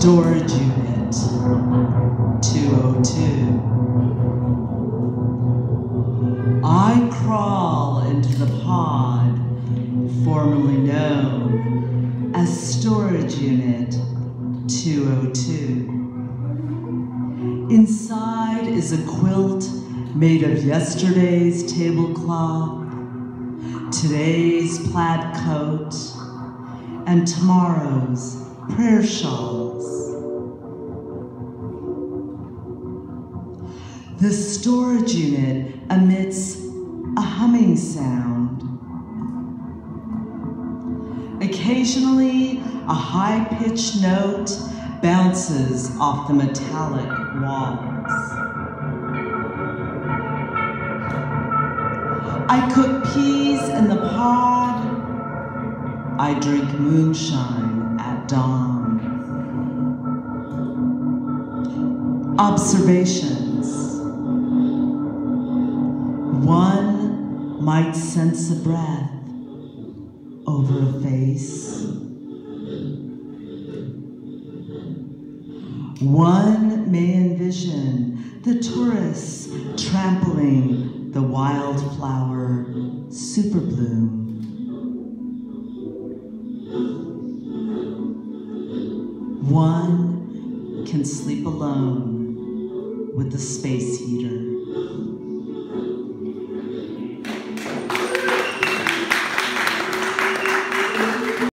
Storage Unit 202. I crawl into the pod formerly known as Storage Unit 202. Inside is a quilt made of yesterday's tablecloth, today's plaid coat, and tomorrow's prayer shawls. The storage unit emits a humming sound. Occasionally, a high-pitched note bounces off the metallic walls. I cook peas in the pod. I drink moonshine at dawn. Observations. One might sense a breath over a face. One may envision the tourists trampling the wildflower superbloom. One can sleep alone with the space heater.